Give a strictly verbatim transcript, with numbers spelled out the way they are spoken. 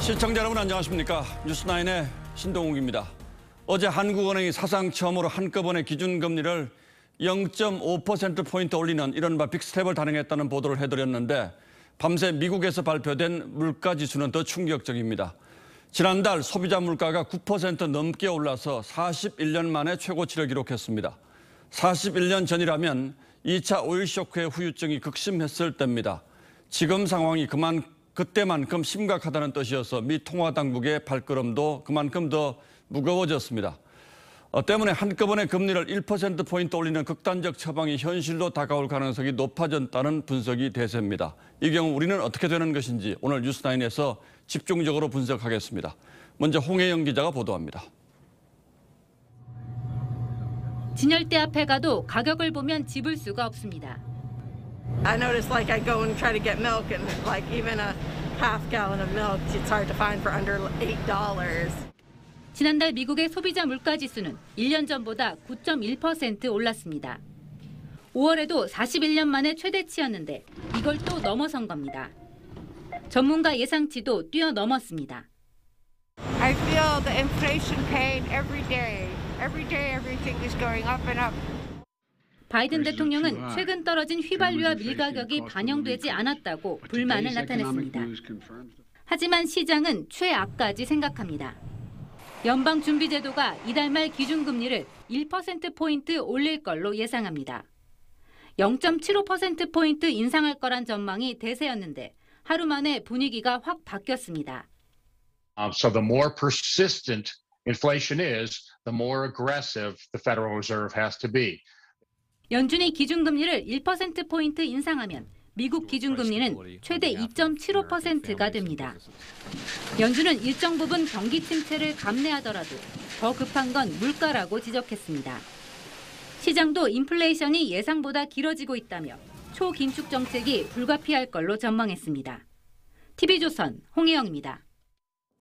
시청자 여러분 안녕하십니까. 뉴스나인의 신동욱입니다. 어제 한국은행이 사상 처음으로 한꺼번에 기준금리를 영 점 오 퍼센트포인트 올리는 이른바 빅스텝을 단행했다는 보도를 해드렸는데 밤새 미국에서 발표된 물가지수는 더 충격적입니다. 지난달 소비자 물가가 구 퍼센트 넘게 올라서 사십일 년 만에 최고치를 기록했습니다. 사십일 년 전이라면 이 차 오일 쇼크의 후유증이 극심했을 때입니다. 지금 상황이 그만 그때만큼 심각하다는 뜻이어서 미 통화당국의 발걸음도 그만큼 더 무거워졌습니다. 어, 때문에 한꺼번에 금리를 일 퍼센트포인트 올리는 극단적 처방이 현실로 다가올 가능성이 높아졌다는 분석이 대세입니다. 이 경우 우리는 어떻게 되는 것인지 오늘 뉴스나인에서 집중적으로 분석하겠습니다. 먼저 홍혜영 기자가 보도합니다. 진열대 앞에 가도 가격을 보면 집을 수가 없습니다. I noticed like I go and try to get milk and like even a half gallon of milk it's hard to find for under eight dollars. 지난달 미국의 소비자 물가지수는 일 년 전보다 구 점 일 퍼센트 올랐습니다. 오월에도 사십일 년 만에 최대치였는데 이걸 또 넘어선 겁니다. 전문가 예상치도 뛰어넘었습니다. I feel the inflation pain every day. Every day everything is going up and up. 바이든 대통령은 최근 떨어진 휘발유와 밀 가격이 반영되지 않았다고 불만을 나타냈습니다. 하지만 시장은 최악까지 생각합니다. 연방준비제도가 이달 말 기준금리를 일 퍼센트포인트 올릴 걸로 예상합니다. 영 점 칠오 퍼센트포인트 인상할 거란 전망이 대세였는데 하루 만에 분위기가 확 바뀌었습니다. Um, so the more persistent inflation is, the more aggressive the Federal Reserve has to be. 연준이 기준금리를 일 퍼센트포인트 인상하면 미국 기준금리는 최대 이 점 칠오 퍼센트가 됩니다. 연준은 일정 부분 경기 침체를 감내하더라도 더 급한 건 물가라고 지적했습니다. 시장도 인플레이션이 예상보다 길어지고 있다며 초긴축 정책이 불가피할 걸로 전망했습니다. 티비조선 홍혜영입니다.